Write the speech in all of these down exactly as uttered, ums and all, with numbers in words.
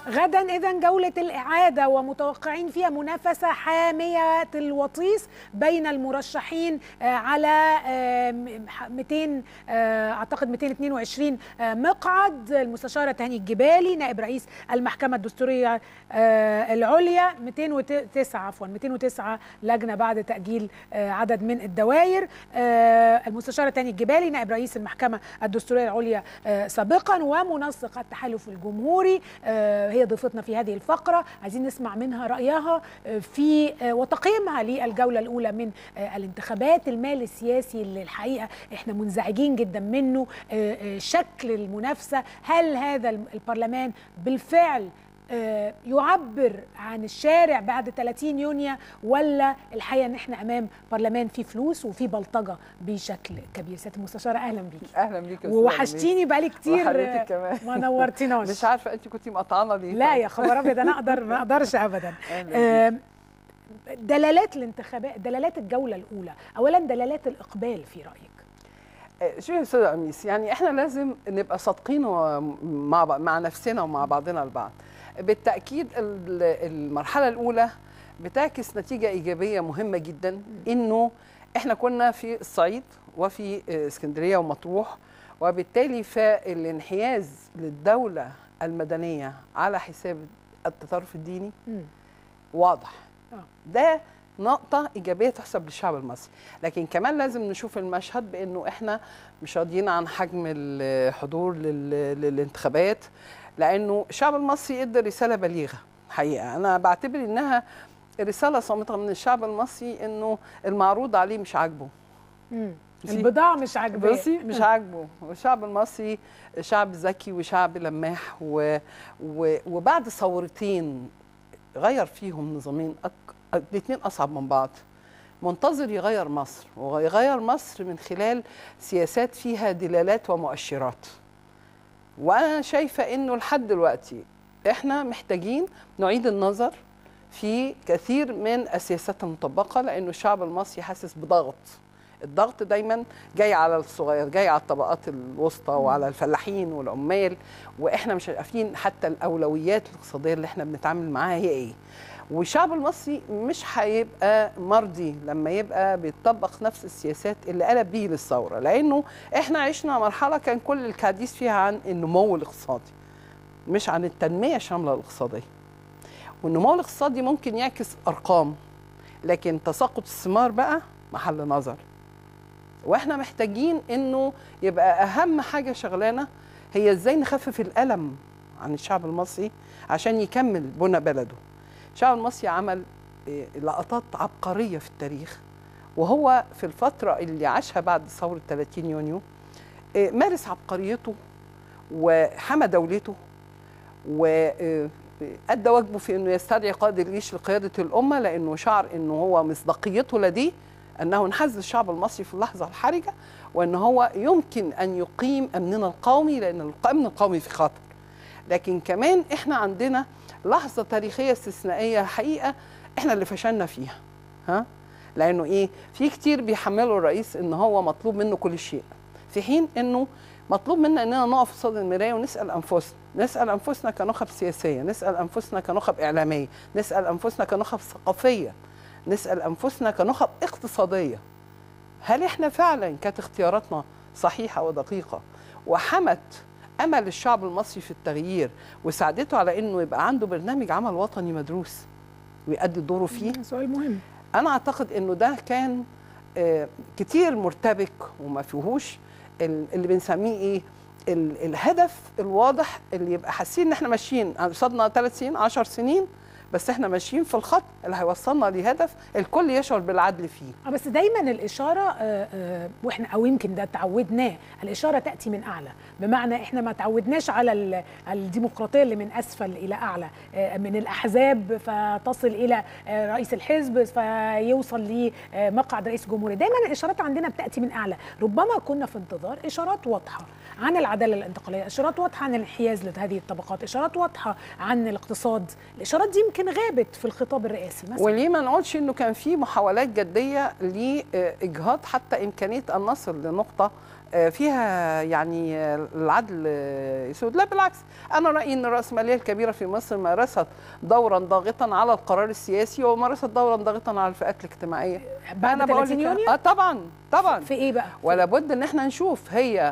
غدا إذن جولة الإعادة ومتوقعين فيها منافسة حامية الوطيس بين المرشحين على مئتين أعتقد مئتين واثنين وعشرين مقعد. المستشارة تهاني الجبالي نائب رئيس المحكمة الدستورية العليا، مئتين وتسعة عفوا مئتين وتسعة لجنة بعد تأجيل عدد من الدوائر. المستشارة تهاني الجبالي نائب رئيس المحكمة الدستورية العليا سابقا، ومنسق التحالف الجمهوري هي ضيفتنا في هذه الفقرة. عايزين نسمع منها رأيها في وتقييمها للجولة الأولى من الانتخابات. المال السياسي اللي الحقيقة احنا منزعجين جدا منه، شكل المنافسة، هل هذا البرلمان بالفعل يعبر عن الشارع بعد ثلاثين يونيو، ولا الحقيقه ان احنا امام برلمان فيه فلوس وفيه بلطجه بشكل كبير؟ سياده المستشاره اهلا بيكي. اهلا بيكي ووحشتيني بقالي كتير كمان ما نورتيناش. مش عارفه انت كنتي مقطعانه ليه؟ لا يا خبر ابيض، انا اقدر ما اقدرش ابدا. دلالات الانتخابات، دلالات الجوله الاولى، اولا دلالات الاقبال في رايك؟ شوفي يا استاذه أميس، يعني احنا لازم نبقى صادقين مع مع نفسنا ومع بعضنا البعض. بالتأكيد المرحلة الأولى بتعكس نتيجة إيجابية مهمة جدا، إنه إحنا كنا في الصعيد وفي اسكندرية ومطروح، وبالتالي فالانحياز للدولة المدنية على حساب التطرف الديني واضح. ده نقطة إيجابية تحسب للشعب المصري، لكن كمان لازم نشوف المشهد بأنه إحنا مش راضيين عن حجم الحضور للانتخابات، لأنه الشعب المصري ادى رسالة بليغة. حقيقة أنا بعتبر إنها رسالة صامتة من الشعب المصري، إنه المعروض عليه مش عاجبه. البضاعة مش عاجباه. بصي مش عاجبه. والشعب المصري شعب ذكي وشعب لماح، و... و... وبعد ثورتين غير فيهم نظامين أك... الاثنين أصعب من بعض، منتظر يغير مصر، ويغير مصر من خلال سياسات فيها دلالات ومؤشرات. وأنا شايفة إنه لحد دلوقتي إحنا محتاجين نعيد النظر في كثير من السياسات المطبقة، لأنه الشعب المصري حاسس بضغط. الضغط دايما جاي على الصغير، جاي على الطبقات الوسطى وعلى الفلاحين والعمال، وإحنا مش عارفين حتى الأولويات الاقتصادية اللي إحنا بنتعامل معاها هي إيه. والشعب المصري مش هيبقى مرضي لما يبقى بيطبق نفس السياسات اللي قلب بيه للثوره، لانه احنا عشنا مرحله كان كل الحديث فيها عن النمو الاقتصادي، مش عن التنميه الشامله الاقتصاديه. والنمو الاقتصادي ممكن يعكس ارقام، لكن تساقط الثمار بقى محل نظر. واحنا محتاجين انه يبقى اهم حاجه شغلانه هي ازاي نخفف الالم عن الشعب المصري عشان يكمل بنى بلده. الشعب المصري عمل لقطات عبقرية في التاريخ، وهو في الفترة اللي عاشها بعد ثورة ثلاثين يونيو مارس عبقريته وحمى دولته، وأدى واجبه في أنه يستدعي قائد الجيش لقيادة الأمة، لأنه شعر أنه هو مصداقيته لديه أنه انحاز الشعب المصري في اللحظة الحرجة، وأن هو يمكن أن يقيم أمننا القومي، لأن الأمن القومي في خطر. لكن كمان إحنا عندنا لحظة تاريخية استثنائية حقيقة احنا اللي فشلنا فيها. ها؟ لأنه ايه؟ في كتير بيحملوا الرئيس ان هو مطلوب منه كل شيء، في حين انه مطلوب منا اننا نقف قصاد المراية ونسأل انفسنا، نسأل انفسنا كنخب سياسية، نسأل انفسنا كنخب اعلامية، نسأل انفسنا كنخب ثقافية، نسأل انفسنا كنخب اقتصادية. هل احنا فعلا كانت اختياراتنا صحيحة ودقيقة وحمت أمل الشعب المصري في التغيير وساعدته على أنه يبقى عنده برنامج عمل وطني مدروس ويؤدي دوره فيه؟ سؤال مهم. أنا أعتقد أنه ده كان كتير مرتبك وما فيهوش اللي بنسميه إيه؟ الهدف الواضح اللي يبقى حاسين إن إحنا ماشيين قصادنا ثلاث سنين عشر سنين، بس احنا ماشيين في الخط اللي هيوصلنا لهدف الكل يشعر بالعدل فيه. اه بس دايما الاشاره آه آه واحنا او يمكن ده تعودناه، الاشاره تاتي من اعلى، بمعنى احنا ما تعودناش على الديمقراطيه اللي من اسفل الى اعلى، آه من الاحزاب فتصل الى آه رئيس الحزب فيوصل لمقعد رئيس الجمهوريه. دايما الاشارات عندنا بتاتي من اعلى. ربما كنا في انتظار اشارات واضحه عن العداله الانتقاليه، اشارات واضحه عن الانحياز لهذه الطبقات، اشارات واضحه عن الاقتصاد. الاشارات دي يمكن غابت في الخطاب الرئاسي مثلا. وليه ما نقولش انه كان في محاولات جديه لاجهاض حتى امكانيه ان نصل لنقطه فيها يعني العدل يسود. لا بالعكس، انا رايي ان الراسماليه الكبيره في مصر مارست دورا ضاغطا على القرار السياسي ومارست دورا ضاغطا على الفئات الاجتماعيه. بعد ثلاثين يونيو اه طبعا طبعا في ايه بقى؟ ولا بد ان احنا نشوف هي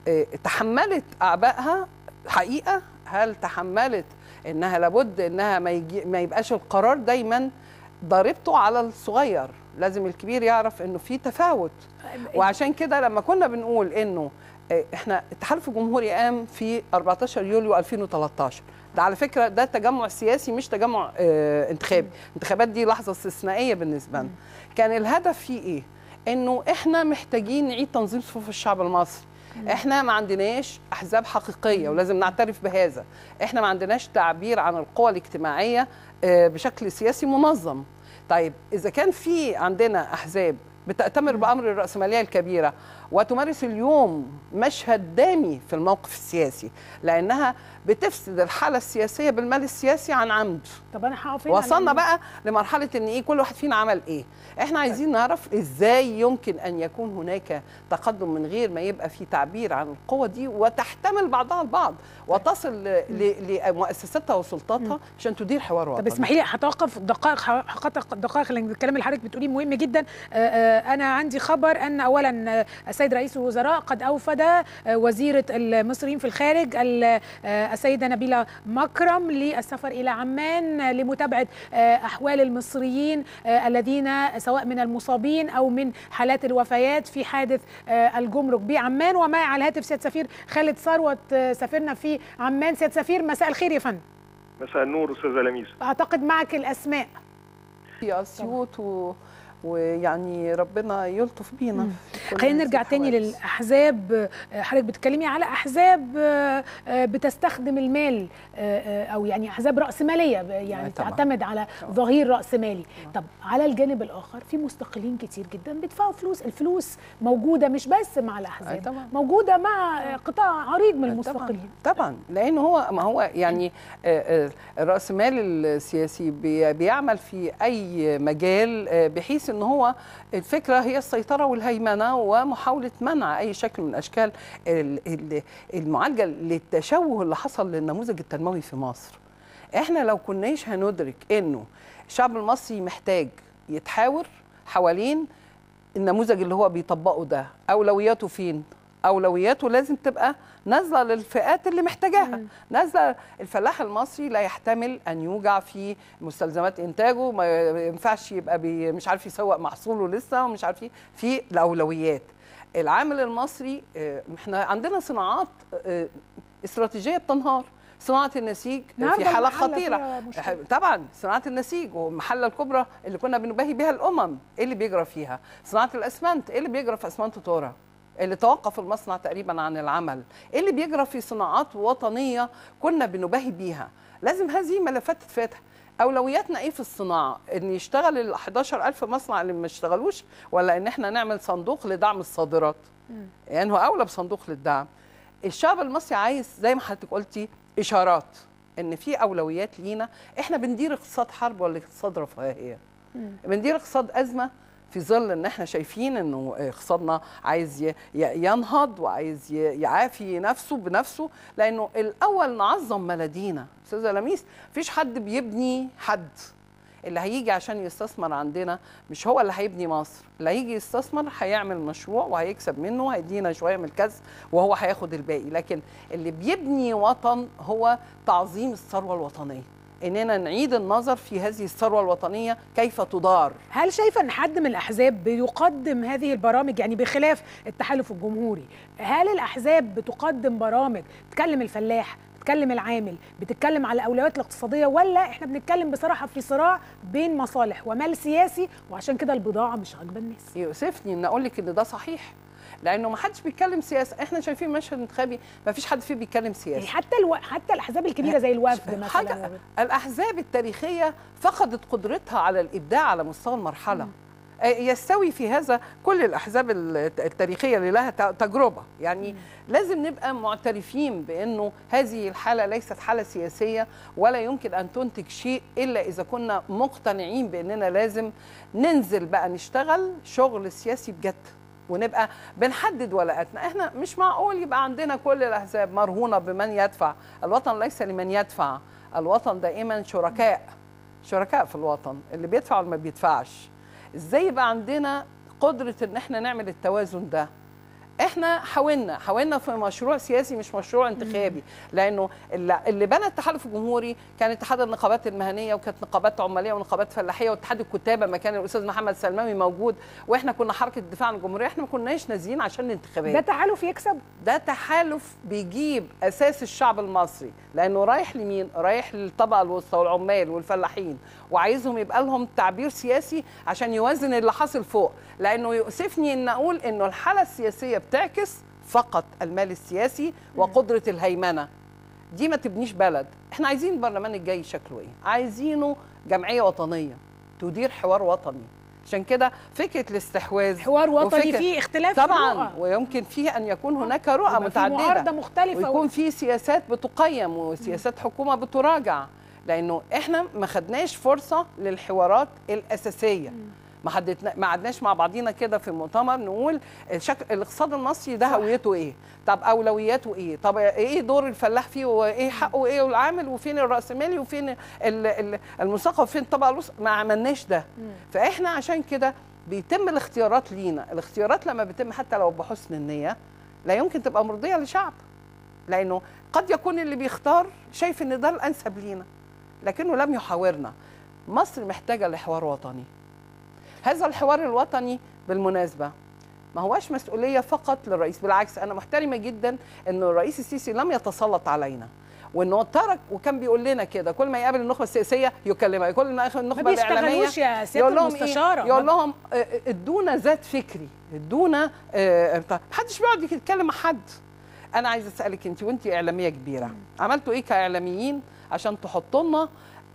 تحملت اعبائها حقيقه. هل تحملت انها لابد انها ما, يجي ما يبقاش القرار دايما ضربته على الصغير، لازم الكبير يعرف انه في تفاوت. وعشان كده لما كنا بنقول انه احنا التحالف الجمهوري قام في أربعتاشر يوليو ألفين وتلتاشر، ده على فكره ده تجمع سياسي مش تجمع اه انتخابي، الانتخابات دي لحظه استثنائيه بالنسبه لنا. كان الهدف فيه ايه؟ انه احنا محتاجين نعيد تنظيم صفوف الشعب المصري. احنا ما عندناش احزاب حقيقيه ولازم نعترف بهذا. احنا ما عندناش تعبير عن القوى الاجتماعيه بشكل سياسي منظم. طيب اذا كان في عندنا احزاب بتأتمر بأمر الرأسمالية الكبيرة وتمارس اليوم مشهد دامي في الموقف السياسي لأنها بتفسد الحالة السياسية بالمال السياسي عن عمد. طب أنا هقف وصلنا بقى لمرحلة إن إيه كل واحد فينا عمل إيه. إحنا عايزين نعرف إزاي يمكن أن يكون هناك تقدم من غير ما يبقى في تعبير عن القوة دي وتحتمل بعضها البعض وتصل لمؤسساتها وسلطاتها عشان تدير حوار وطني. طب اسمحي لي هتوقف دقائق حقيقة دقائق لأن الكلام اللي حضرتك بتقوليه مهم جدا. أنا عندي خبر أن أولا السيد رئيس الوزراء قد أوفد وزيرة المصريين في الخارج السيدة نبيلة مكرم للسفر إلى عمان لمتابعة أحوال المصريين الذين سواء من المصابين أو من حالات الوفيات في حادث الجمرك بعمان. ومعي على الهاتف سيادة سفير خالد ثروت سفيرنا في عمان. سيادة سفير مساء الخير يا فندم. مساء النور أستاذة لميس. أعتقد معك الأسماء في أسيوط و... ويعني ربنا يلطف بينا. خلينا نرجع تاني للأحزاب. حضرتك بتتكلمي على أحزاب بتستخدم المال أو يعني أحزاب رأسمالية يعني تعتمد على ظهير رأسمالي. طب على الجانب الآخر في مستقلين كتير جدا بيدفعوا فلوس. الفلوس موجودة مش بس مع الأحزاب، موجودة مع قطاع عريض من المستقلين. طبعا لأن هو ما هو يعني الرأسمال السياسي بيعمل في أي مجال بحيث ان هو الفكره هي السيطره والهيمنه ومحاوله منع اي شكل من اشكال المعالجه للتشوه اللي حصل للنموذج التنموي في مصر. احنا لو كناش هندرك انه الشعب المصري محتاج يتحاور حوالين النموذج اللي هو بيطبقه ده، اولوياته فين؟ اولوياته لازم تبقى نازله للفئات اللي محتاجاها. نازله الفلاح المصري لا يحتمل ان يوجع في مستلزمات انتاجه، ما ينفعش يبقى مش عارف يسوق محصوله لسه ومش عارف في الاولويات. العامل المصري احنا عندنا صناعات استراتيجيه بتنهار. صناعه النسيج في حالات خطيره طبعا. صناعه النسيج والمحله الكبرى اللي كنا بنباهي بها الامم، ايه اللي بيجرى فيها؟ صناعه الاسمنت، ايه اللي بيجرى في اسمنت تورا اللي توقف المصنع تقريبا عن العمل؟ ايه اللي بيجرى في صناعات وطنيه كنا بنباهي بيها؟ لازم هذه ملفات تتفتح. اولوياتنا ايه في الصناعه؟ ان يشتغل ال حداشر ألف مصنع اللي ما اشتغلوش، ولا ان احنا نعمل صندوق لدعم الصادرات؟ يعني هو اولى بصندوق للدعم. الشعب المصري عايز زي ما حضرتك قلتي اشارات ان في اولويات لينا. احنا بندير اقتصاد حرب ولا اقتصاد رفاهيه؟ بندير اقتصاد ازمه في ظل ان احنا شايفين انه اقتصادنا عايز ينهض وعايز يعافي نفسه بنفسه. لانه الاول نعظم ملادينا. استاذه لميس، مفيش حد بيبني حد. اللي هيجي عشان يستثمر عندنا مش هو اللي هيبني مصر. اللي هيجي يستثمر هيعمل مشروع وهيكسب منه، هيدينا شويه من الكسب وهو هياخد الباقي. لكن اللي بيبني وطن هو تعظيم الثروه الوطنيه، اننا نعيد النظر في هذه الثروه الوطنيه كيف تدار. هل شايفه ان حد من الاحزاب بيقدم هذه البرامج يعني بخلاف التحالف الجمهوري؟ هل الاحزاب بتقدم برامج تكلم الفلاح، بتكلم العامل، بتتكلم على الاولويات الاقتصاديه، ولا احنا بنتكلم بصراحه في صراع بين مصالح ومال سياسي وعشان كده البضاعه مش عاجبه الناس؟ يؤسفني ان اقول لك ان ده صحيح، لانه ما حدش بيتكلم سياسه. احنا شايفين مشهد انتخابي ما فيش حد فيه بيتكلم سياسه. يعني حتى الو... حتى الاحزاب الكبيره زي الوفد مثلا. حاجة الاحزاب التاريخيه فقدت قدرتها على الابداع على مستوى المرحله. م. يستوي في هذا كل الاحزاب التاريخيه اللي لها تجربه. يعني م. لازم نبقى معترفين بانه هذه الحاله ليست حاله سياسيه، ولا يمكن ان تنتج شيء الا اذا كنا مقتنعين باننا لازم ننزل بقى نشتغل شغل سياسي بجد. ونبقى بنحدد ولاءاتنا. احنا مش معقول يبقى عندنا كل الاحزاب مرهونه بمن يدفع. الوطن ليس لمن يدفع، الوطن دائما شركاء شركاء في الوطن، اللي بيدفع واللي ما بيدفعش. ازاي يبقى عندنا قدره ان احنا نعمل التوازن ده؟ احنا حاولنا حاولنا في مشروع سياسي مش مشروع انتخابي، لانه اللي بنى التحالف الجمهوري كان اتحاد النقابات المهنيه، وكانت نقابات عماليه ونقابات فلاحيه، واتحاد الكتابه ما كان الاستاذ محمد سلماوي موجود، واحنا كنا حركه الدفاع عن الجمهوريه. احنا ما كناش نازلين عشان الانتخابات. ده تحالف يكسب؟ ده تحالف بيجيب اساس الشعب المصري، لانه رايح لمين؟ رايح للطبقه الوسطى والعمال والفلاحين، وعايزهم يبقى لهم تعبير سياسي عشان يوازن اللي حاصل فوق. لانه يؤسفني ان اقول انه الحاله السياسيه بتعكس فقط المال السياسي وقدره الهيمنه. دي ما تبنيش بلد. احنا عايزين البرلمان الجاي شكله ايه؟ عايزينه جمعيه وطنيه تدير حوار وطني. عشان كده فكره الاستحواذ حوار وطني فيه اختلاف طبعا رؤى. ويمكن فيه ان يكون هناك رؤى متعدده، معارضه مختلفه، ويكون في سياسات بتقيم وسياسات حكومه بتراجع، لانه احنا ما خدناش فرصه للحوارات الاساسيه. ما حددنا ما قعدناش مع بعضينا كده في المؤتمر نقول الشكل الاقتصاد المصري ده هويته ايه؟ طب اولوياته ايه؟ طب ايه دور الفلاح فيه وايه حقه ايه والعامل، وفين الراسمالي وفين المثقف وفين الطبقه الوسطى؟ ما عملناش ده. فاحنا عشان كده بيتم الاختيارات لينا. الاختيارات لما بيتم حتى لو بحسن النيه لا يمكن تبقى مرضيه لشعب، لانه قد يكون اللي بيختار شايف ان ده الانسب لينا لكنه لم يحاورنا. مصر محتاجه لحوار وطني. هذا الحوار الوطني بالمناسبة ما هواش مسؤولية فقط للرئيس، بالعكس أنا محترمة جدا أنه الرئيس السيسي لم يتسلط علينا، وأنه ترك وكان بيقول لنا كده كل ما يقابل النخبة السياسية يكلمها، يقول لنا النخبة الإعلامية ما بيشتغلوش يا سيادة المستشارة، إيه؟ يقول لهم ادونا ذات فكري، ادونا اه محدش بيقعد يتكلم مع حد. أنا عايزة أسألك أنت وأنت إعلامية كبيرة عملتوا إيه كإعلاميين عشان تحطوا لنا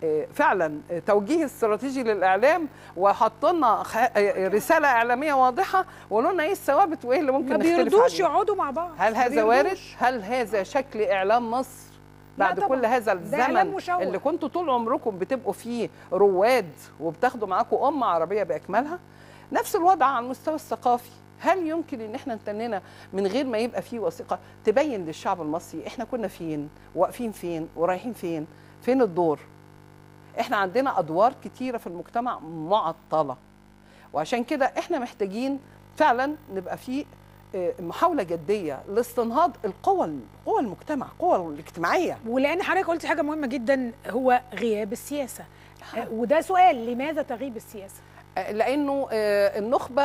فعلا توجيه استراتيجي للاعلام وحطوا لنا رساله اعلاميه واضحه وقولوا لنا ايه الثوابت وايه اللي ممكن نختلف عليه؟ ما بيرضوش يقعدوا مع بعض. هل هذا وارد؟ هل هذا شكل اعلام مصر بعد كل هذا الزمن اللي كنتوا طول عمركم بتبقوا فيه رواد وبتاخدوا معاكم امه عربيه باكملها؟ نفس الوضع على المستوى الثقافي. هل يمكن ان احنا نتننا من غير ما يبقى فيه وثيقه تبين للشعب المصري احنا كنا فين واقفين فين ورايحين فين؟ فين الدور؟ احنا عندنا ادوار كتيره في المجتمع معطله، وعشان كده احنا محتاجين فعلا نبقى في محاوله جديه لاستنهاض القوى قوى المجتمع، قوى الاجتماعيه. ولان حضرتك قلت حاجه مهمه جدا هو غياب السياسه، وده سؤال لماذا تغيب السياسه؟ لانه النخبه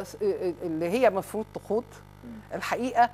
اللي هي مفروض تخوض الحقيقه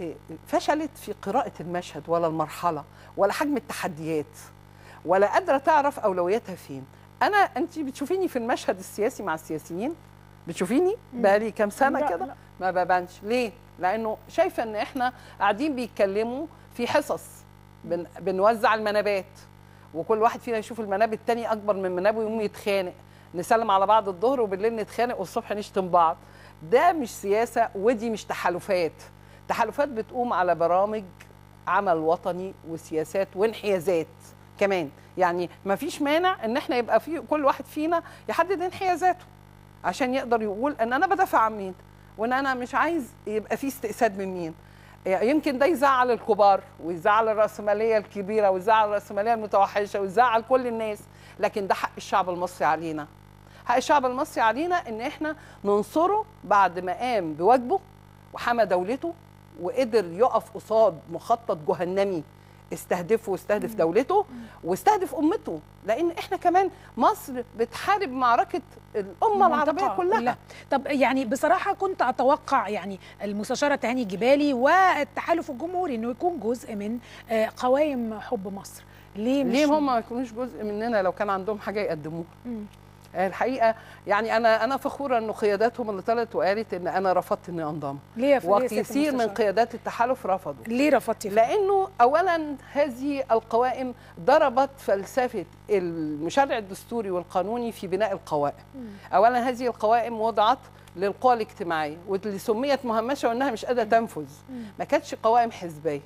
فشلت في قراءه المشهد ولا المرحله ولا حجم التحديات، ولا قادره تعرف اولوياتها فين. انا انت بتشوفيني في المشهد السياسي مع السياسيين؟ بتشوفيني بقالي كام سنه كده ما ببانش. ليه؟ لانه شايفه ان احنا قاعدين بيتكلموا في حصص، بن بنوزع المنابات وكل واحد فينا يشوف المناب التاني اكبر من منابه يقوم يتخانق، نسلم على بعض الظهر وبالليل نتخانق والصبح نشتم بعض. ده مش سياسه ودي مش تحالفات. تحالفات بتقوم على برامج عمل وطني وسياسات وانحيازات كمان. يعني ما فيش مانع ان احنا يبقى في كل واحد فينا يحدد انحيازاته عشان يقدر يقول ان انا بدافع عن مين وان انا مش عايز يبقى في استئساد من مين. يمكن ده يزعل الكبار ويزعل الرأسمالية الكبيرة ويزعل الرأسمالية المتوحشة ويزعل كل الناس، لكن ده حق الشعب المصري علينا. حق الشعب المصري علينا ان احنا ننصره بعد ما قام بواجبه وحمى دولته وقدر يقف قصاد مخطط جهنمي استهدفه واستهدف دولته واستهدف امته، لان احنا كمان مصر بتحارب معركه الامه العربيه كلها. لا. طب يعني بصراحه كنت اتوقع يعني المستشاره تهاني الجبالي والتحالف الجمهوري انه يكون جزء من قوائم حب مصر. ليه مش ليه هم ما يكونوش جزء مننا لو كان عندهم حاجه يقدموها؟ الحقيقه يعني انا انا فخوره انه قياداتهم اللي طلعت وقالت ان انا رفضت اني انضم. ليه وكثير من قيادات التحالف رفضوا. ليه رفضتي؟ لانه اولا هذه القوائم ضربت فلسفه المشرع الدستوري والقانوني في بناء القوائم. مم. اولا هذه القوائم وضعت للقوى الاجتماعيه واللي سميت مهمشه وانها مش قادره تنفذ. مم. ما كانتش قوائم حزبيه.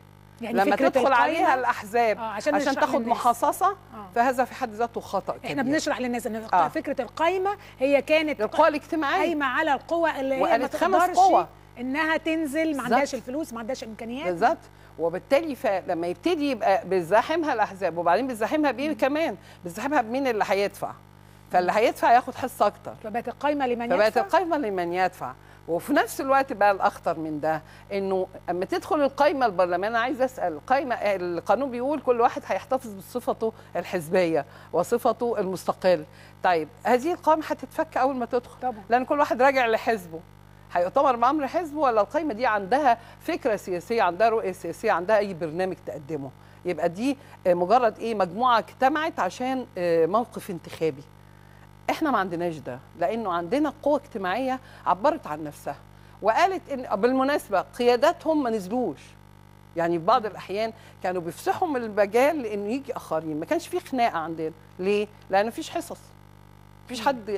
يعني لما تدخل القايمة- عليها الاحزاب آه عشان, عشان عشان تاخد للناس. محاصصه آه. فهذا في حد ذاته خطا احنا كبير. بنشرح للناس ان آه. فكره القايمه هي كانت القوى الاجتماعيه قايمه على القوى اللي هي ما وقالت خمس تقدرش قوى. انها تنزل، ما بالظبط. عندهاش الفلوس، ما عندهاش امكانيات. بالظبط. وبالتالي فلما يبتدي يبقى بيزاحمها الاحزاب، وبعدين بيزاحمها بايه كمان؟ بيزاحمها بمين اللي هيدفع؟ فاللي هيدفع ياخد حصه اكتر. فبقت القايمه لمن يدفع. فبقت القايمه لمن يدفع. وفي نفس الوقت بقى الاخطر من ده انه اما تدخل القايمه البرلمان، انا عايز اسال القايمه، القانون بيقول كل واحد هيحتفظ بصفته الحزبيه وصفته المستقل. طيب هذه القائمه هتتفك اول ما تدخل طبعا. لان كل واحد راجع لحزبه. هيؤتمر بامر حزبه ولا القايمه دي عندها فكره سياسيه، عندها رؤيه سياسيه، عندها اي برنامج تقدمه؟ يبقى دي مجرد ايه؟ مجموعه اجتمعت عشان موقف انتخابي. احنا ما عندناش ده، لانه عندنا قوة اجتماعية عبرت عن نفسها وقالت ان بالمناسبة قياداتهم ما نزلوش. يعني في بعض الاحيان كانوا بيفسحوا من المجال لانه يجي اخرين، ما كانش في خناقة عندنا. ليه؟ لان مفيش حصص. مفيش حد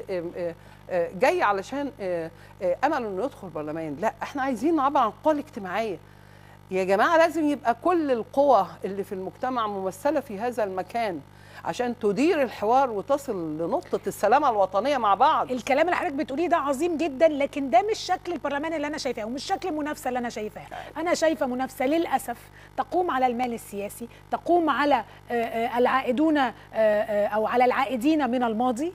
جاي علشان امل انه يدخل البرلمان، لا احنا عايزين نعبر عن القوى الاجتماعية. يا جماعة لازم يبقى كل القوى اللي في المجتمع ممثلة في هذا المكان عشان تدير الحوار وتصل لنقطة السلامة الوطنية مع بعض. الكلام اللي حضرتك بتقوليه ده عظيم جدا، لكن ده مش شكل البرلمان اللي أنا شايفاه، ومش شكل المنافسة اللي أنا شايفاها. أنا شايفة منافسة للأسف تقوم على المال السياسي، تقوم على العائدون أو على العائدين من الماضي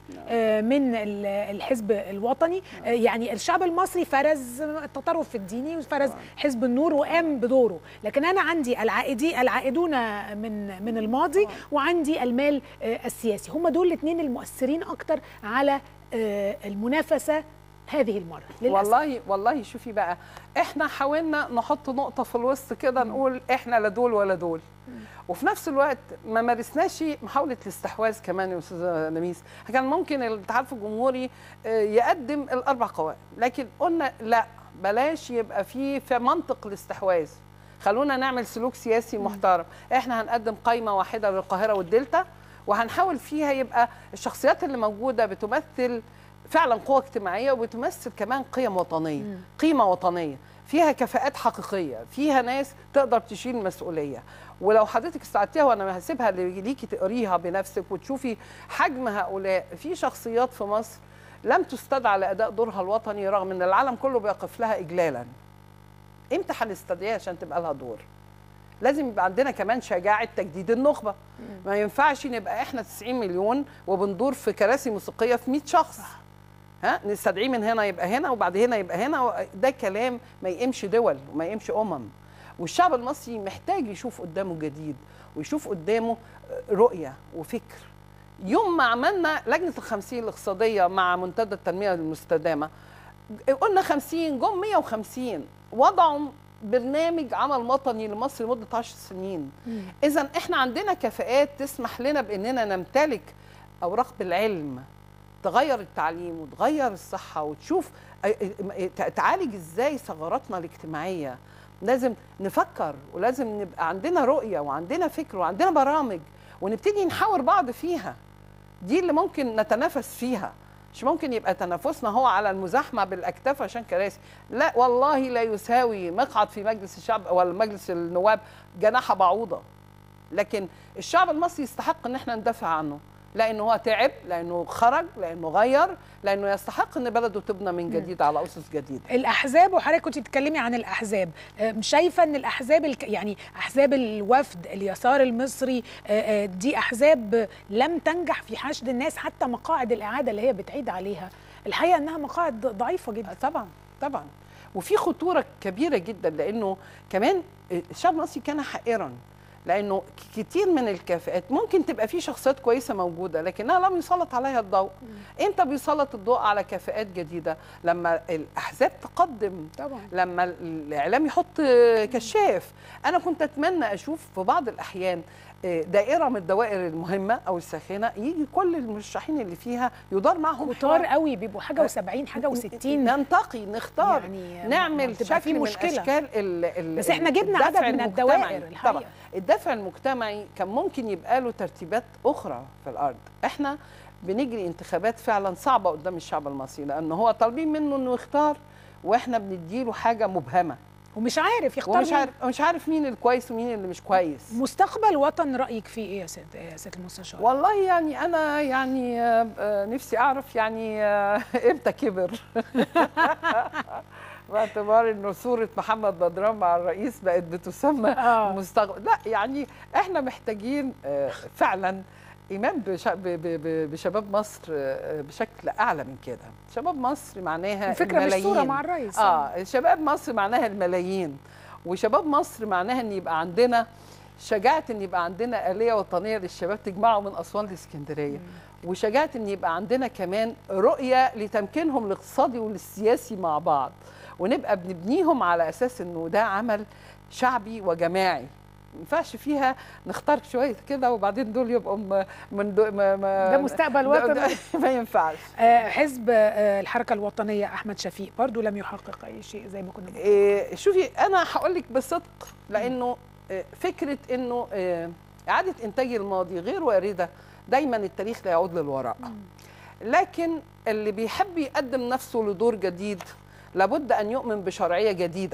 من الحزب الوطني. يعني الشعب المصري فرز التطرف الديني وفرز حزب النور وقام بدوره، لكن أنا عندي العائدي العائدون من من الماضي وعندي المال السياسي. هم دول الاثنين المؤثرين اكتر على المنافسه هذه المره للأسف. والله والله شوفي بقى، احنا حاولنا نحط نقطه في الوسط كده نقول احنا لا دول ولا دول، وفي نفس الوقت ما مارسناش محاوله الاستحواذ كمان يا استاذه نميس. كان ممكن التحالف الجمهوري يقدم الاربع قوائم، لكن قلنا لا بلاش يبقى في في منطق الاستحواذ، خلونا نعمل سلوك سياسي محترم. احنا هنقدم قائمه واحده للقاهره والدلتا، وهنحاول فيها يبقى الشخصيات اللي موجوده بتمثل فعلا قوة اجتماعية وبتمثل كمان قيم وطنية، مم. قيمة وطنية فيها كفاءات حقيقية، فيها ناس تقدر تشيل المسؤولية. ولو حضرتك استعدتيها، وانا هسيبها ليكي تقريها بنفسك وتشوفي حجم هؤلاء. في شخصيات في مصر لم تستدعى لأداء دورها الوطني رغم ان العالم كله بيقف لها إجلالا. امتى هنستدعيها عشان تبقى لها دور؟ لازم يبقى عندنا كمان شجاعة تجديد النخبة. ما ينفعش نبقى احنا تسعين مليون وبندور في كراسي موسيقية في مئة شخص. ها نستدعيه من هنا يبقى هنا وبعد هنا يبقى هنا، ده كلام ما يقيمش دول وما يقيمش أمم. والشعب المصري محتاج يشوف قدامه جديد ويشوف قدامه رؤية وفكر. يوم ما عملنا لجنة الخمسين الاقتصادية مع منتدى التنمية المستدامة، قلنا خمسين، جم مئة وخمسين، وضعوا برنامج عمل وطني لمصر لمدة عشر سنين. إذن إحنا عندنا كفاءات تسمح لنا بأننا نمتلك أوراق بالعلم تغير التعليم وتغير الصحة وتشوف تعالج إزاي ثغراتنا الاجتماعية. لازم نفكر ولازم نبقى عندنا رؤية وعندنا فكر وعندنا برامج ونبتدي نحاور بعض فيها. دي اللي ممكن نتنافس فيها، مش ممكن يبقى تنافسنا هو على المزاحمة بالأكتاف عشان كراسي. لا والله لا يساوي مقعد في مجلس الشعب ولا مجلس النواب جناح بعوضة. لكن الشعب المصري يستحق ان احنا ندافع عنه، لانه هو تعب، لانه خرج، لانه غير، لانه يستحق ان بلده تبنى من جديد على اسس جديده. الاحزاب، وحضرتك كنت بتتكلمي عن الاحزاب، شايفه ان الاحزاب الك... يعني احزاب الوفد اليسار المصري دي احزاب لم تنجح في حشد الناس، حتى مقاعد الاعاده اللي هي بتعيد عليها الحقيقه انها مقاعد ضعيفه جدا. طبعا طبعا، وفي خطوره كبيره جدا، لانه كمان الشعب المصري كان حائرا، لانه كتير من الكفاءات ممكن تبقى في شخصيات كويسه موجوده لكنها لم يسلط عليها الضوء. امتى بيسلط الضوء على كفاءات جديده؟ لما الاحزاب تقدم، طبعا لما الاعلام يحط كشاف. انا كنت اتمنى اشوف في بعض الاحيان دائره من الدوائر المهمه او الساخنه يجي كل المرشحين اللي فيها يدار معهم كتار قوي، بيبقوا حاجه و70 حاجه و60، ننتقي نختار يعني نعمل شكل من اشكال ال بس احنا جبنا عدد من الدوائر الحقيقه. طبعا الدفع المجتمعي كان ممكن يبقى له ترتيبات اخرى في الارض. احنا بنجري انتخابات فعلا صعبه قدام الشعب المصري، لان هو طالبين منه انه يختار واحنا بنديله حاجه مبهمه. ومش عارف يختار ومش مين. عارف مش عارف مين الكويس ومين اللي مش كويس. مستقبل وطن رايك فيه ايه يا سيد يا سيد المستشار؟ والله يعني انا يعني آه، نفسي اعرف يعني آه، امتى كبر. باعتبار انه صوره محمد بدران مع الرئيس بقت بتسمى آه. مستقبل. لا يعني احنا محتاجين آه، فعلا ايمان بش- ب- ب- ب- بشباب مصر آه، بشكل اعلى من كده. شباب مصر معناها الفكره مش الملايين. صوره مع الرئيس. اه شباب مصر معناها الملايين، وشباب مصر معناها ان يبقى عندنا شجاعه، ان يبقى عندنا آلية وطنيه للشباب تجمعهم من اسوان لاسكندريه، وشجاعه ان يبقى عندنا كمان رؤيه لتمكينهم الاقتصادي والسياسي مع بعض، ونبقى بنبنيهم على اساس انه ده عمل شعبي وجماعي. ما ينفعش فيها نختار شويه كده وبعدين دول يبقوا م- من دو ما ما ده مستقبل وطني. ما ينفعش. آه، حزب آه، الحركه الوطنيه احمد شفيق برضو لم يحقق اي شيء زي ما كنا بنقول. إيه شوفي انا هقول لك بصدق، لانه إيه فكره انه إيه اعاده انتاج الماضي غير وارده، دايما التاريخ لا يعود للوراء. لكن اللي بيحب يقدم نفسه لدور جديد لابد ان يؤمن بشرعيه جديده،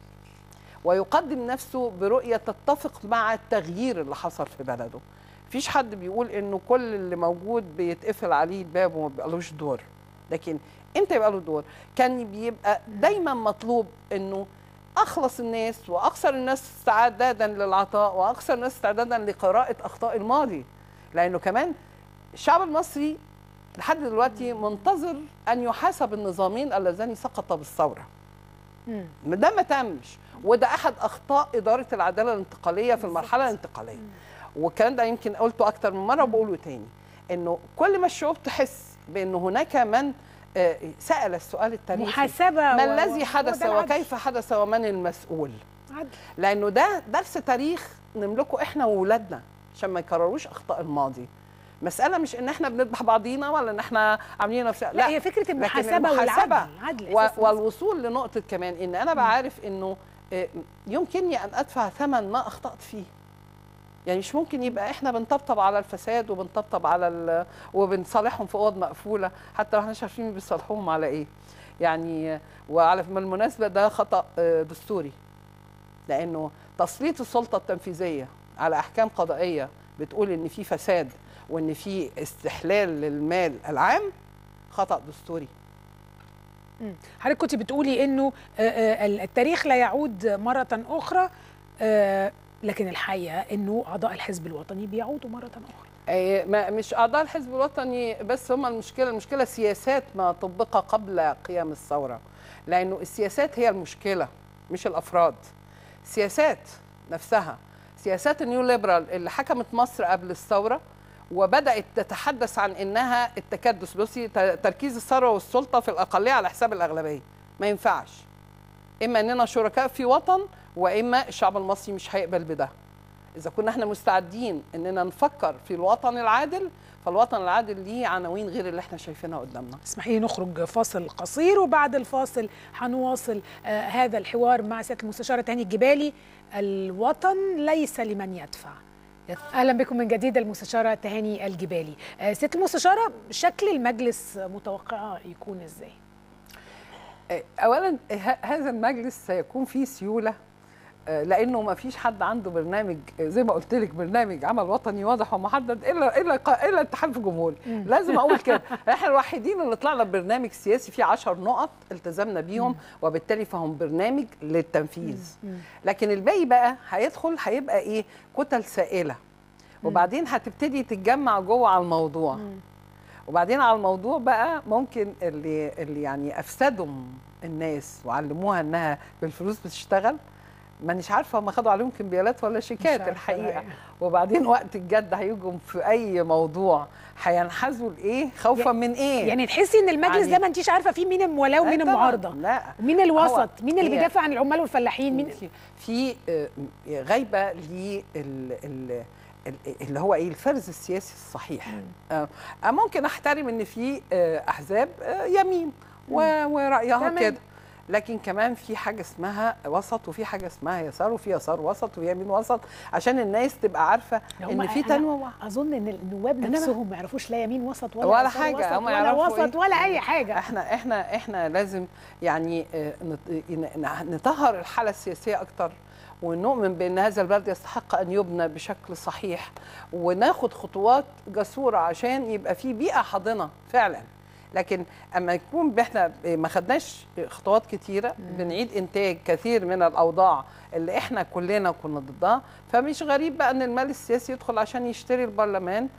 ويقدم نفسه برؤيه تتفق مع التغيير اللي حصل في بلده. مفيش حد بيقول انه كل اللي موجود بيتقفل عليه الباب وما بيبقالوش دور، لكن امتى يبقى له دور؟ كان بيبقى دايما مطلوب انه اخلص الناس واكثر الناس استعدادا للعطاء واكثر الناس استعدادا لقراءه اخطاء الماضي، لانه كمان الشعب المصري لحد دلوقتي منتظر ان يحاسب النظامين اللذان سقطا بالثوره. ده ما تمش، وده احد اخطاء اداره العداله الانتقاليه في المرحله الانتقاليه. والكلام ده يمكن قلته اكتر من مره وبقوله تاني، انه كل ما الشعوب تحس بان هناك من آه، سأل السؤال التاريخي محاسبه ما و- الذي و- حدث وده العدل. وكيف حدث ومن المسؤول، عدل. لانه ده درس تاريخ نملكه احنا واولادنا عشان ما يكرروش اخطاء الماضي. مسألة مش ان احنا بنذبح بعضينا ولا ان احنا عاملين نفسنا، لا, هي فكره المحاسبه والعدل. عدل و- أساس والوصول لنقطة كمان ان انا بعرف انه آه، يمكنني ان ادفع ثمن ما اخطأت فيه. يعني مش ممكن يبقى احنا بنطبطب على الفساد وبنطبطب على ال... وبنصالحهم في اوض مقفوله، حتى لو احنا مش عارفين بيصالحوهم على ايه. يعني وعلى بالمناسبه ده خطأ آه، دستوري، لانه تسليط السلطه التنفيذيه على احكام قضائيه بتقول ان في فساد وان في استحلال للمال العام خطأ دستوري. مم. حضرتك كنت بتقولي انه آه، آه، التاريخ لا يعود مره اخرى، آه، لكن الحقيقه انه اعضاء الحزب الوطني بيعودوا مره اخرى. أي ما مش اعضاء الحزب الوطني بس هم المشكله، المشكله سياسات ما طبق قبل قيام الثوره، لانه السياسات هي المشكله مش الافراد. سياسات نفسها، سياسات النيو ليبرال اللي حكمت مصر قبل الثوره وبدات تتحدث عن انها التكدس، بصي تركيز الثروه والسلطه في الاقليه على حساب الاغلبيه. ما ينفعش، اما اننا شركاء في وطن واما الشعب المصري مش هيقبل بده. إذا كنا احنا مستعدين إننا نفكر في الوطن العادل، فالوطن العادل ليه عناوين غير اللي احنا شايفينها قدامنا. اسمحي لي نخرج فاصل قصير، وبعد الفاصل هنواصل آه هذا الحوار مع سيادة المستشارة تهاني الجبالي. الوطن ليس لمن يدفع. اهلا بكم من جديد المستشارة تهاني الجبالي. آه سيادة المستشارة، شكل المجلس متوقعة يكون ازاي؟ أولا هذا المجلس سيكون فيه سيولة، لانه ما فيش حد عنده برنامج زي ما قلت لك، برنامج عمل وطني واضح ومحدد الا الا الا الاتحاد الجمهوري. لازم اقول كده، احنا الوحيدين اللي طلعنا ببرنامج سياسي فيه عشر نقط التزمنا بيهم، وبالتالي فهم برنامج للتنفيذ. لكن الباقي بقى هيدخل هيبقى ايه؟ كتل سائله، وبعدين هتبتدي تتجمع جوه على الموضوع، وبعدين على الموضوع بقى ممكن اللي اللي يعني افسدوا الناس وعلموها انها بالفلوس بتشتغل، مانيش عارفه هم خدوا عليهم كمبيالات ولا شيكات الحقيقه. وبعدين وقت الجد هيجوا في اي موضوع هينحازوا لايه؟ خوفا يعني من ايه؟ يعني تحسي ان المجلس يعني ده ما انتيش عارفه فيه مين الموالاه ومين المعارضه، لا مين الوسط، مين اللي بيدافع عن العمال والفلاحين، مين في غيبه لل اللي هو ايه؟ الفرز السياسي الصحيح. آه ممكن احترم ان في احزاب يمين ورايها كده، لكن كمان في حاجه اسمها وسط، وفي حاجه اسمها يسار، وفي يسار وسط ويمين وسط، عشان الناس تبقى عارفه ان في تنوع. اظن ان النواب نفسهم ما يعرفوش لا يمين وسط ولا ولا يسار حاجه، وسط هم ولا وسط إيه؟ ولا اي حاجه. احنا احنا احنا لازم يعني نطهر الحاله السياسيه اكتر، ونؤمن بان هذا البلد يستحق ان يبنى بشكل صحيح، وناخد خطوات جسوره عشان يبقى في بيئه حاضنه فعلا. لكن اما يكون احنا ما خدناش خطوات كتيره، بنعيد انتاج كثير من الاوضاع اللي احنا كلنا كنا ضدها، فمش غريب بقى ان المال السياسي يدخل عشان يشتري البرلمان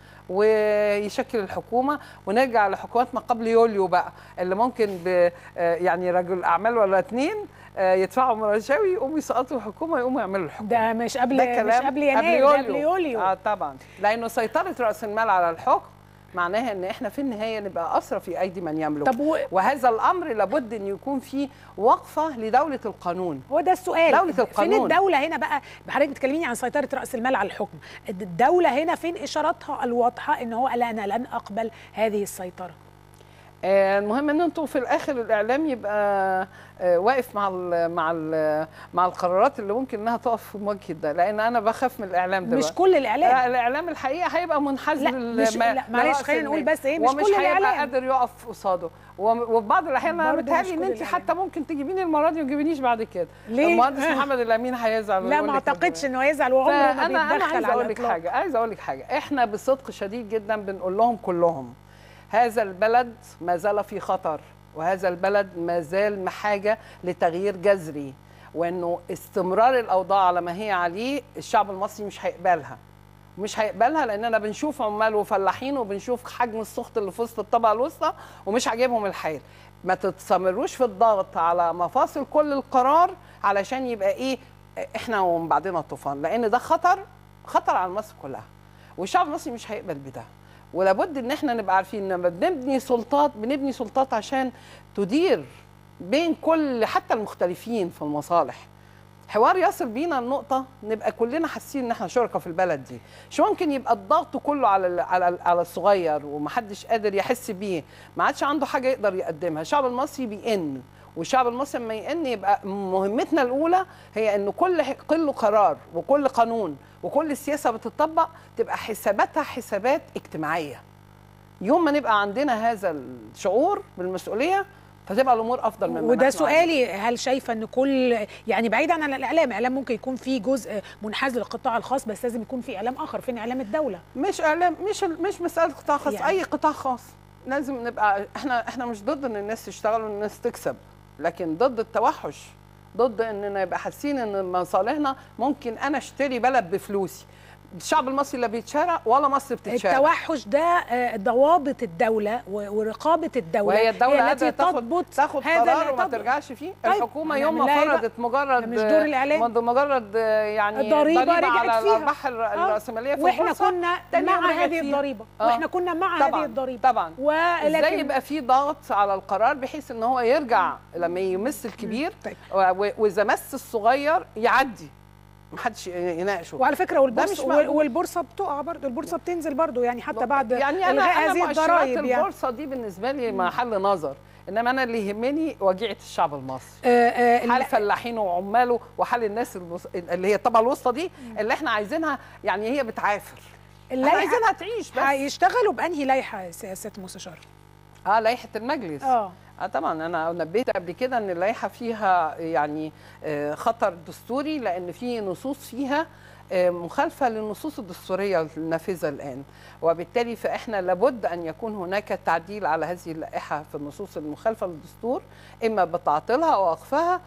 ويشكل الحكومه، ونرجع لحكومات ما قبل يوليو بقى، اللي ممكن ب يعني رجل اعمال ولا اتنين يدفعوا مرشاوي يقوموا يسقطوا الحكومه، يقوموا يعملوا الحكومه. ده مش قبل ده مش قبل يناير، ده قبل يوليو. اه طبعا، لانه سيطره راس المال على الحكم معناها ان احنا في النهايه نبقى اسرى في ايدي من يملك. طب و... وهذا الامر لابد ان يكون فيه وقفه لدوله القانون. هو ده السؤال، دوله القانون فين الدوله هنا بقى؟ حضرتك بتكلميني عن سيطره راس المال على الحكم، الدوله هنا فين اشاراتها الواضحه ان هو لا، انا لن اقبل هذه السيطره؟ المهم ان انتوا في الاخر الاعلام يبقى واقف مع ال مع ال مع القرارات اللي ممكن انها تقف في مواجهه ده، لان انا بخاف من الاعلام ده. مش كل الاعلام، الاعلام الحقيقه هيبقى منحاز لل معلش خلينا نقول بس ايه، مش كل الاعلام ومش هيبقى قادر يقف قصاده، وفي بعض الاحيان انا بتهيألي ان انت حتى ممكن تجيبيني المره دي وما تجيبينيش بعد كده. ليه؟ المهندس محمد الامين هيزعل. لا ما اعتقدش انه هيزعل، وعمره ما بيتدخل. انا عايز اقول لك حاجه، عايز اقول لك حاجه، احنا بصدق شديد جدا بنقول لهم كلهم هذا البلد ما زال في خطر، وهذا البلد ما زال محاجة لتغيير جذري، وأنه استمرار الأوضاع على ما هي عليه الشعب المصري مش هيقبلها. مش هيقبلها لأننا بنشوف عمال وفلاحين، وبنشوف حجم السخط اللي في وسط الطبقة الوسطى ومش عاجبهم الحال. ما تستمروش في الضغط على مفاصل كل القرار علشان يبقى إيه إحنا ومن بعدنا الطوفان، لأن ده خطر خطر على مصر كلها، والشعب المصري مش هيقبل بده. ولابد ان احنا نبقى عارفين لما بنبني سلطات بنبني سلطات عشان تدير بين كل حتى المختلفين في المصالح. حوار يصل بينا لنقطه نبقى كلنا حاسين ان احنا شركاء في البلد دي. مش ممكن يبقى الضغط كله على على على الصغير ومحدش قادر يحس بيه، ما عادش عنده حاجه يقدر يقدمها. الشعب المصري بيئن، والشعب المصري لما يئن يبقى مهمتنا الاولى هي ان كل كل قرار وكل قانون وكل سياسه بتطبق تبقى حساباتها حسابات اجتماعيه. يوم ما نبقى عندنا هذا الشعور بالمسؤوليه فتبقى الامور افضل مما وده سؤالي، هل شايفه ان كل يعني بعيدا عن الاعلام، اعلام ممكن يكون في جزء منحاز للقطاع الخاص، بس لازم يكون في اعلام اخر، فين اعلام الدوله؟ مش اعلام، مش مش مساله قطاع خاص، يعني اي قطاع خاص لازم نبقى احنا احنا مش ضد ان الناس تشتغل وان الناس تكسب، لكن ضد التوحش، ضد اننا يبقى حاسين ان مصالحنا ممكن انا اشتري بلد بفلوسي. الشعب المصري لا بيتشارع ولا مصر بتتشارع. التوحش ده ضوابط الدوله ورقابه الدوله، وهي الدوله التي تضبط تاخد قرار وما ترجعش فيه. طيب الحكومه يوم ما فرضت مجرد مش دور الاعلام، مجرد يعني الضريبه, ضريبة على الارباح الراسماليه في واحنا كنا مع هذه الضريبه آه. واحنا كنا مع طبعًا. هذه الضريبه طبعا ولكن ازاي يبقى في ضغط على القرار بحيث ان هو يرجع لما يمس الكبير، طيب. واذا مس الصغير يعدي محدش يناقشه. وعلى فكره والبورصه والبورصه بتقع برضه، البورصه بتنزل برضه يعني حتى بعد يعني انا هذه الضرايب. البورصه يعني دي بالنسبه لي محل نظر، انما انا اللي يهمني وجيعه الشعب المصري، آه آه حال فلاحينه وعماله وحال الناس المص... اللي هي الطبقه الوسطى دي اللي احنا عايزينها، يعني هي بتعافر، احنا عايزينها تعيش. بس هيشتغلوا بانهي لائحه سياسه المستشار؟ اه لائحه المجلس. اه اه طبعا انا نبهت قبل كده ان اللائحه فيها يعني خطر دستوري، لان في نصوص فيها مخالفه للنصوص الدستوريه النافذه الان، وبالتالي فاحنا لابد ان يكون هناك تعديل على هذه اللائحه في النصوص المخالفه للدستور، اما بتعطيلها او وقفها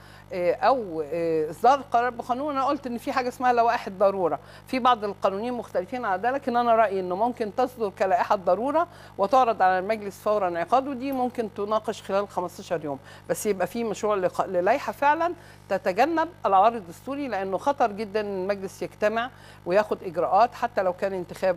او اصدار قرار بقانون. انا قلت ان في حاجه اسمها لوائح الضروره، في بعض القانونيين مختلفين على ذلك، لكن انا رايي انه ممكن تصدر كلائحه ضروره وتعرض على المجلس فورا انعقاد، ودي ممكن تناقش خلال خمستاشر يوم، بس يبقى في مشروع للائحه فعلا تتجنب العوار الدستوري، لانه خطر جدا ان المجلس يجتمع وياخد اجراءات حتى لو كان انتخاب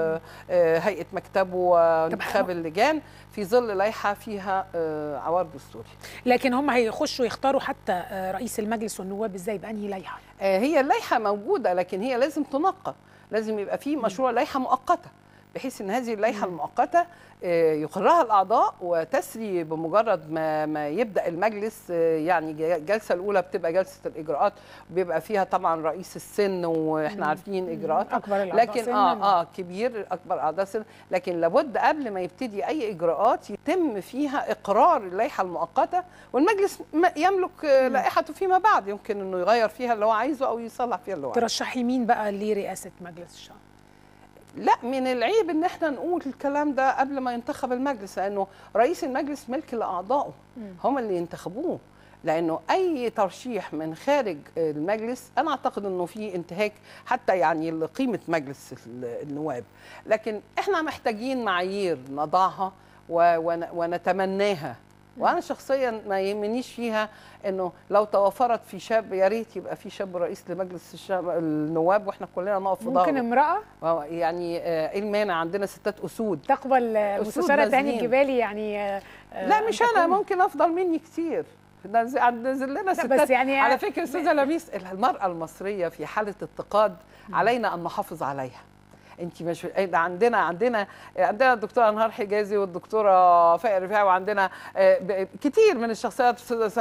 هيئه مكتبه وانتخاب اللجان في ظل لائحه فيها عوار دستوري. لكن هم هيخشوا يختاروا حتى رئيس المجلس والنواب ازاي؟ بانهي لائحه؟ هي اللائحه موجوده، لكن هي لازم تنقى، لازم يبقى في مشروع لائحه مؤقته بحيث ان هذه اللائحه المؤقته يقرها الاعضاء وتسري بمجرد ما ما يبدا المجلس. يعني الجلسه الاولى بتبقى جلسه الاجراءات، وبيبقى فيها طبعا رئيس السن، واحنا عارفين اجراءات اكبر الاعضاء لكن سناً. اه اه كبير اكبر اعضاء سن، لكن لابد قبل ما يبتدي اي اجراءات يتم فيها اقرار اللائحه المؤقته، والمجلس يملك لائحته فيما بعد، يمكن انه يغير فيها اللي هو عايزه او يصلح فيها اللي هو عايزه. ترشحي مين بقى لرئاسه مجلس الشعب؟ لا، من العيب ان احنا نقول الكلام ده قبل ما ينتخب المجلس، لانه رئيس المجلس ملك لاعضائه، هم اللي ينتخبوه. لانه اي ترشيح من خارج المجلس انا اعتقد انه في انتهاك حتى يعني لقيمه مجلس النواب. لكن احنا محتاجين معايير نضعها ونتمناها، وانا شخصيا ما يهمنيش فيها انه لو توفرت في شاب، يا ريت يبقى في شاب رئيس لمجلس الشعب النواب واحنا كلنا نقف في ظهره. ممكن امراه؟ يعني ايه المانع؟ عندنا ستات اسود. تقبل مستشاره تهاني الجبالي يعني؟ لا مش انا، ممكن افضل مني كتير. نزل لنا ستات يعني. على فكره استاذه لميس، المراه المصريه في حاله افتقاد علينا ان نحافظ عليها. انت مش عندنا عندنا عندنا الدكتوره انهار حجازي والدكتوره فائق رفاعي، وعندنا كتير من الشخصيات،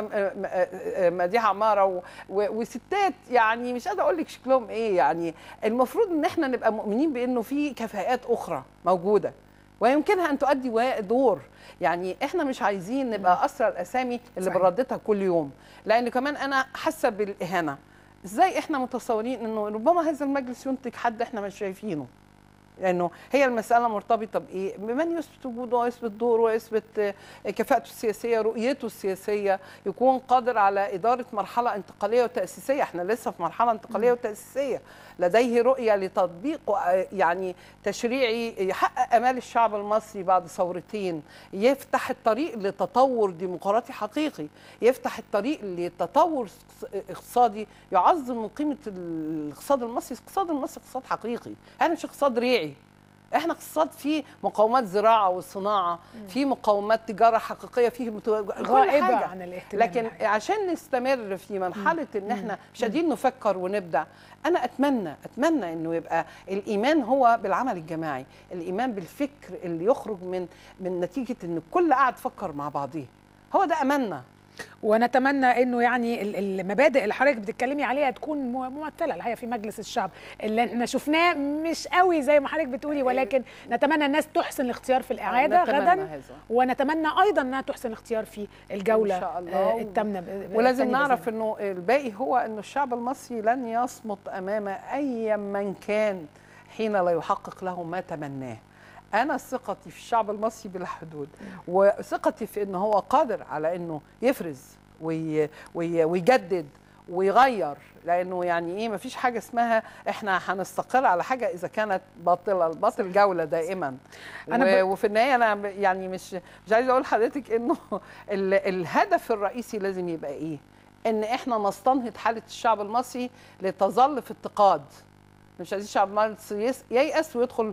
مديحه عماره وستات، يعني مش قادره اقول لك شكلهم ايه. يعني المفروض ان احنا نبقى مؤمنين بانه في كفاءات اخرى موجوده ويمكنها ان تؤدي دور. يعني احنا مش عايزين نبقى اسرى الاسامي اللي بنرددها كل يوم، لان كمان انا حاسه بالاهانه. ازاي احنا متصورين انه ربما هذا المجلس ينتج حد احنا مش شايفينه؟ لانه هي المساله مرتبطه بايه؟ بمن يثبت وجوده ويثبت دوره ويثبت كفاءته السياسيه، رؤيته السياسيه، يكون قادر على اداره مرحله انتقاليه وتاسيسيه. احنا لسه في مرحله انتقاليه وتاسيسيه، لديه رؤيه لتطبيق يعني تشريعي يحقق امال الشعب المصري بعد ثورتين، يفتح الطريق لتطور ديمقراطي حقيقي، يفتح الطريق لتطور اقتصادي يعظم من قيمه الاقتصاد المصري. الاقتصاد المصري اقتصاد حقيقي، احنا مش اقتصاد ريعي، احنا اقتصاد فيه مقومات زراعه وصناعه، فيه مقومات تجاره حقيقيه، فيه غائبه عن الاهتمام. لكن عشان نستمر في مرحله ان احنا مش قادرين نفكر ونبدع، انا اتمنى اتمنى انه يبقى الايمان هو بالعمل الجماعي، الايمان بالفكر اللي يخرج من من نتيجه ان الكل قاعد يفكر مع بعضيه، هو ده املنا. ونتمنى انه يعني المبادئ اللي حضرتك بتتكلمي عليها تكون ممثله الحقيقه في مجلس الشعب، اللي احنا شفناه مش قوي زي ما حضرتك بتقولي، ولكن نتمنى الناس تحسن الاختيار في الاعاده غدا هذا. ونتمنى ايضا انها تحسن الاختيار في الجوله إن شاء الله الثامنه. ولازم نعرف انه الباقي هو انه الشعب المصري لن يصمت امام اي من كان حين لا يحقق له ما تمناه. أنا ثقتي في الشعب المصري بلا حدود، وثقتي في إنه هو قادر على إنه يفرز وي وي ويجدد ويغير، لأنه يعني إيه، مفيش حاجة اسمها إحنا هنستقر على حاجة إذا كانت باطلة، الباطل جولة دائما. أنا ب... وفي النهاية أنا يعني مش مش عايزة أقول لحضرتك إنه ال الهدف الرئيسي لازم يبقى إيه؟ إن إحنا نستنهض حالة الشعب المصري لتظل في اتقاد. مش عايزين الشعب المصري ييأس ويدخل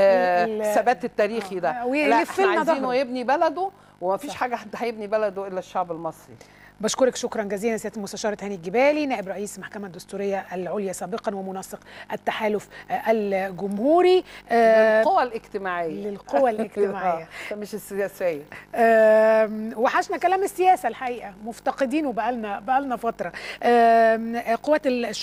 الثبات التاريخي ده، آه. لا احنا عايزينه يبني بلده، ومفيش حاجه حد هيبني بلده الا الشعب المصري. بشكرك شكرا جزيلا سياده المستشار تهاني الجبالي، نائب رئيس المحكمه الدستوريه العليا سابقا ومنسق التحالف الجمهوري للقوى الاجتماعيه للقوى الاجتماعيه مش السياسيه. وحشنا كلام السياسه الحقيقه، مفتقدينه بقالنا بقالنا فتره. قوات